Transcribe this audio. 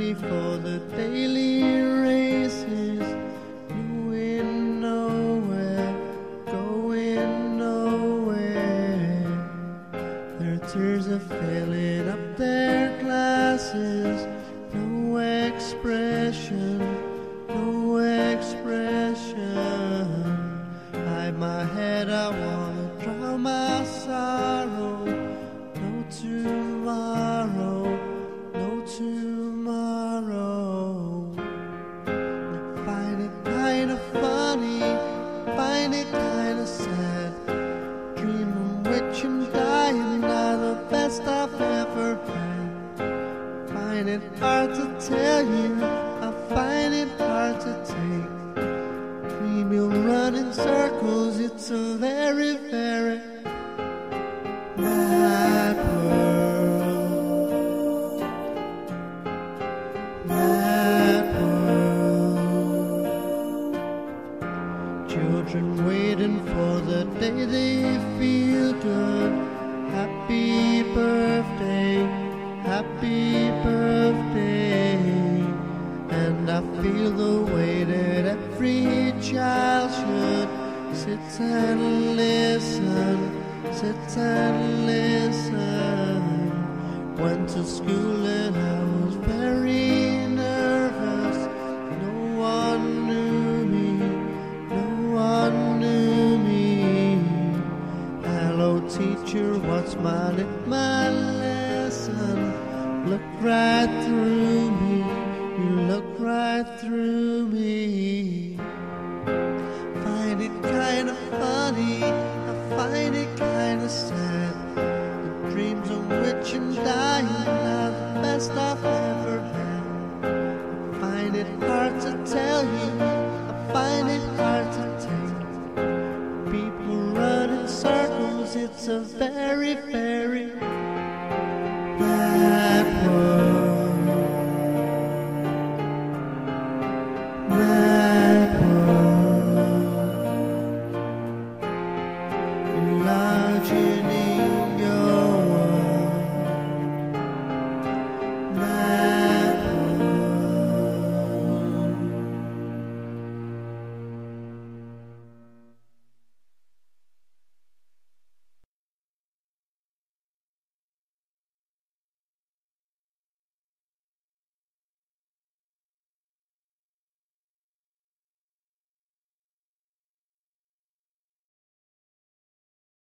ready for the daily races, doing nowhere, going nowhere. Their tears are filling up their glasses, no expression, no expression. Hide my head, I wanna drown my sorrow. No tomorrow, no tomorrow. I find it kinda funny, find it kinda sad. Dream in which I'm dying, are the best I've ever had. Find it hard to tell you, I find it hard to take. Dream you'll run in circles, it's a very, very mad world, mad world. Children waiting for the day they feel good. Happy birthday, happy birthday. And I feel the way that every child should sit and listen, sit and listen. Went to school and I was very nervous. No one knew me, no one knew me. Hello teacher, what's my lesson? Look right through me, you look right through me. Find it kinda funny, I find it kinda sad. The dreams on which I'm dying are the best I've ever had. I find it hard to tell you, I find it hard to take. People run in circles, it's a very, very bad world.